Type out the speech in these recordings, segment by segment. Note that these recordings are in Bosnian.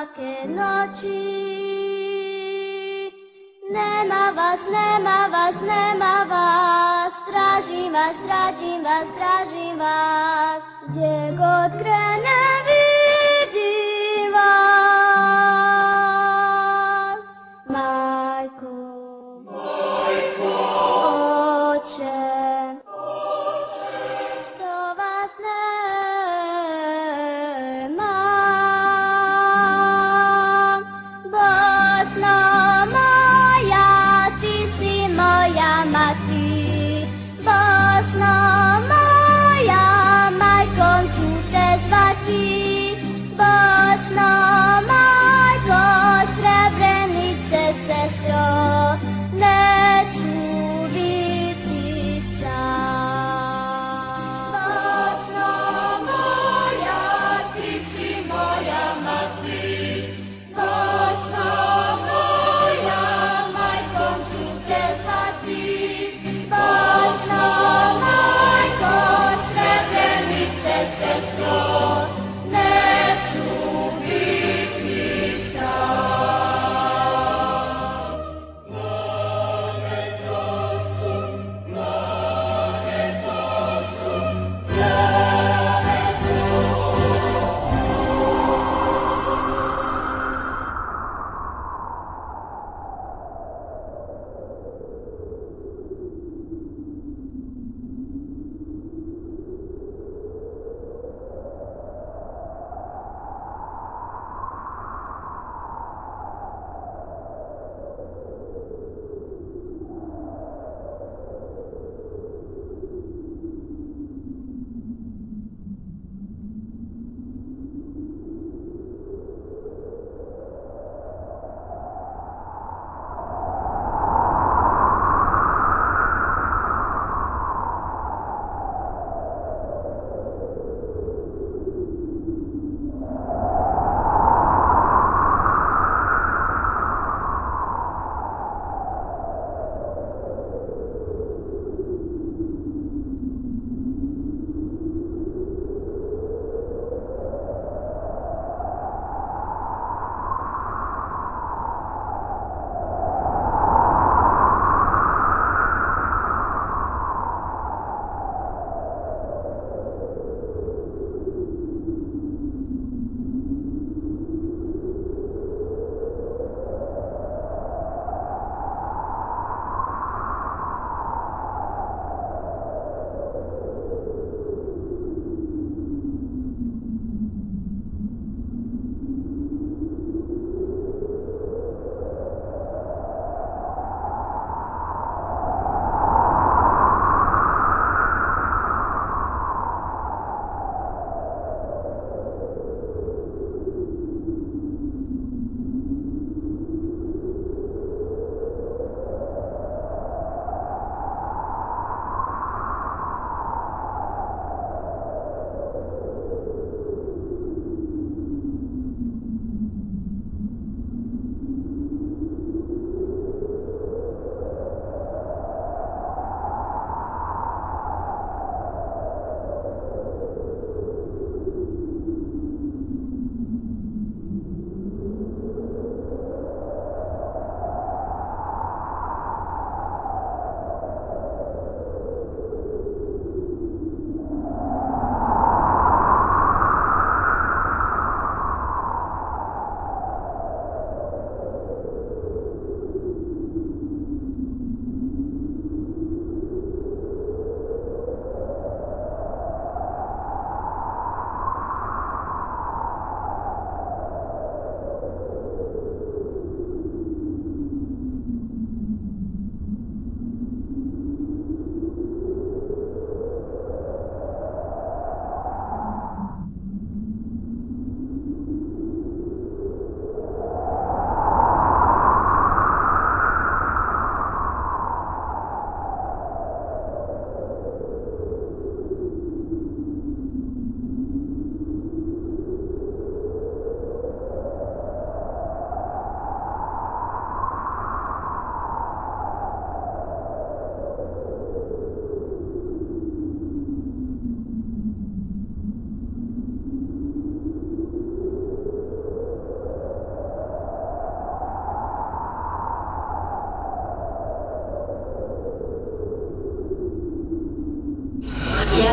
také noči. Nemá vás, nemá vás, nemá vás, strážim vás, strážim vás, strážim vás, kde odkrene vidím vás. Majko, Majko, Oče, kto vás nemá, Bosno moja, ty si moja mati, Bosno moja, Majkom, čute zvati.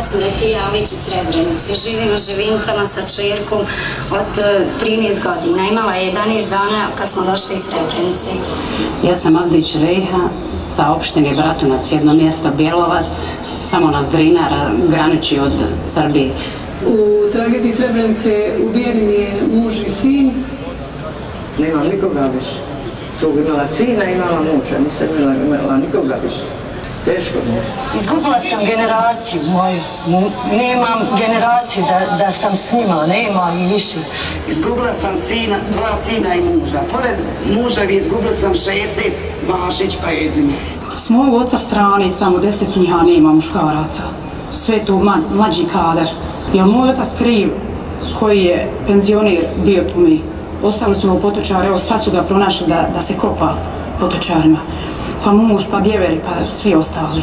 sam Refija Alić iz Srebrenice. Živim u Živincama sa čerkom od 13 godina. Imala je 11 dana kad smo došli iz Srebrenice. Ja sam Avdić Rejha sa opštine Bratunac, jedno mjesto Bjelovac, samo nas Drinara, graniči od Srbije. U tragediji Srebrenice ubijen mi je muž i sin. Nema nikoga više. Tu imala sina, imala muža, nisam imala nikoga više. Teško mi je. Izgubila sam generaciju moju. Nemam generaciju da sam s njima, nema i više. Izgubila sam sina, 2 sina i muža. Pored muževi izgubila sam 60 Mašić prezime. S mog oca strane samo 10 njiha nema muškaraca. Sve tu mlađi kadar. Jer moj otac kriv koji je penzioner bio tu mi. Ostali su mu potočari, evo sad su ga pronašli da se kopa potočarima. Pa muž, pa djeveri, pa svi ostali.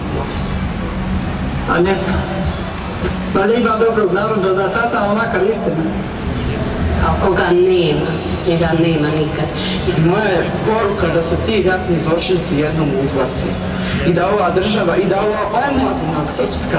A ne znam. Da li ima dobrog naroda da satamo makar istinu? A koga nema, njega nema nikad. Moja je poruka da se ti ratni zločinci jednom uhvati. I da ova država, i da ova omladina srpska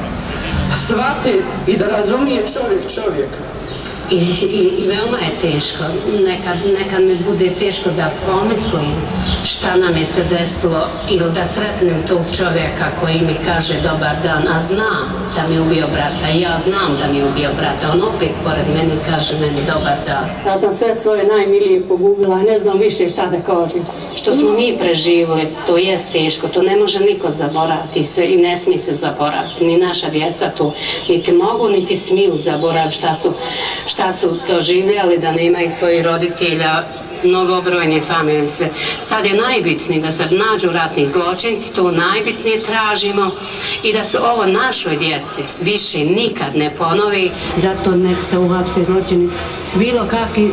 shvati i da razumije čovjek čovjeka. I veoma je teško, nekad mi bude teško da pomislim šta nam je se desilo ili da sretnem tog čovjeka koji mi kaže dobar dan, a znam da mi je ubio brata i ja znam da mi je ubio brata, on opet pored meni kaže meni dobar dan. Ja sam sve svoje najmilije pogubila i ne znam više šta da kažem. Što smo mi preživjeli, to je teško, to ne može niko zaboraviti i ne smije se zaboraviti, ni naša djeca to niti mogu niti smiju zaboraviti šta su doživljali da nemaju svojih roditelja, mnogobrojne familije, sve. Sad je najbitnije da se nađu ratni zločinci, to najbitnije tražimo i da se ovo našoj djeci više nikad ne ponovi. Zato nek se uhapse zločini, bilo kakvi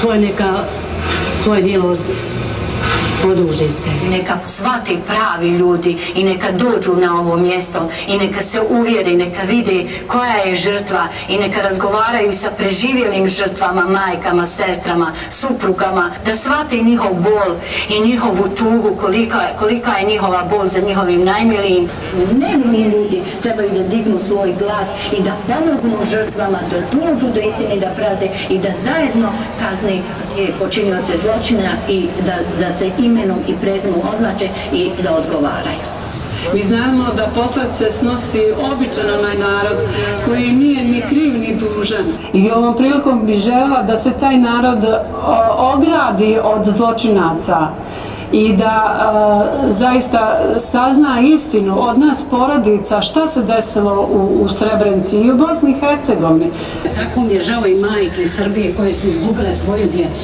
svoje dijelo oduži se. Neka shvate pravi ljudi i neka dođu na ovo mjesto i neka se uvjere, neka vide koja je žrtva i neka razgovaraju sa preživjelim žrtvama, majkama, sestrama, suprugama, da shvate njihov bol i njihovu tugu, kolika je njihova bol za njihovim najmilijim. Nevini ljudi trebaju da dignu svoj glas i da pomognu žrtvama, da dođu do istine, da pravde i da zajedno kazne počinioce zločina i da se imenom i prezimenom označe i da odgovaraju. Mi znamo da posljedice snosi običan onaj narod koji nije ni kriv ni dužan. I ovom prilikom bi željela da se taj narod ogradi od zločinaca i da zaista sazna istinu od nas porodica šta se desilo u Srebrenici i u Bosni i Hercegovini. Tako mi je žao i majke iz Srbije koje su izgubile svoju djecu.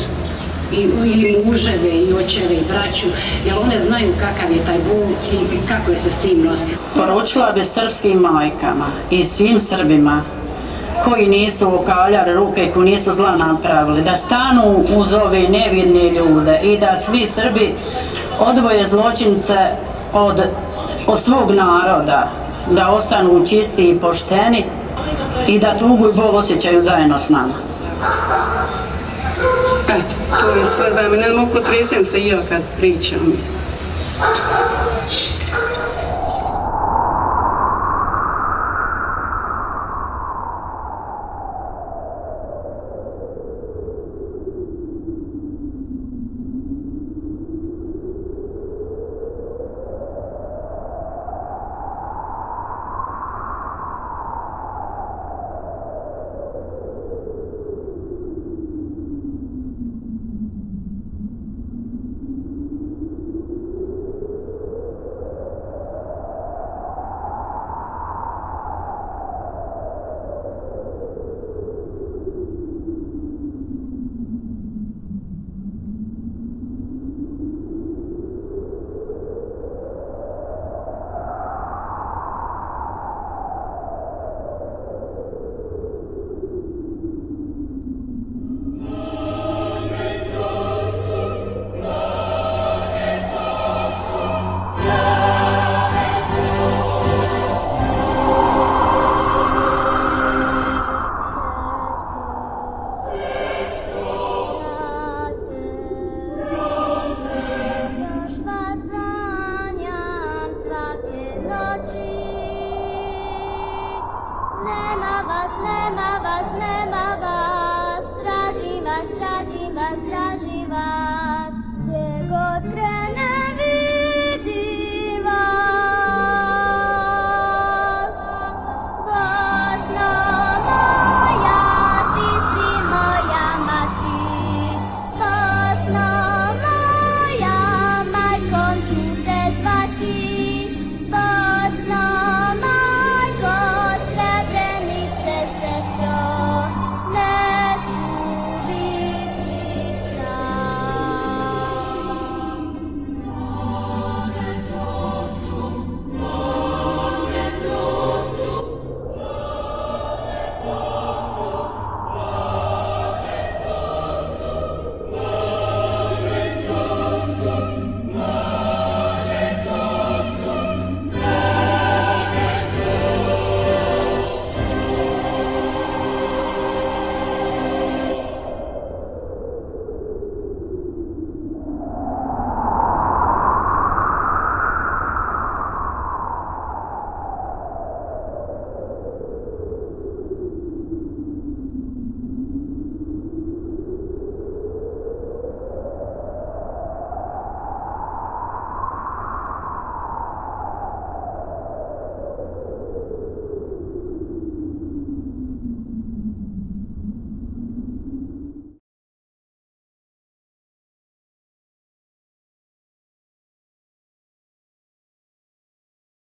I muževe, i očeve, i braću, jer one znaju kakav je taj bol i kako je se s tim nositi. Poručila bi srpskim majkama i svim Srbima koji nisu okaljali ruke, koji nisu zla napravili, da stanu uz ove nevidne ljude i da svi Srbi odvoje zločince od svog naroda, da ostanu čisti i pošteni i da tugu i bol osjećaju zajedno s nama. Eto, to je sve za mene, ne mogu potresem se i ja kad pričam.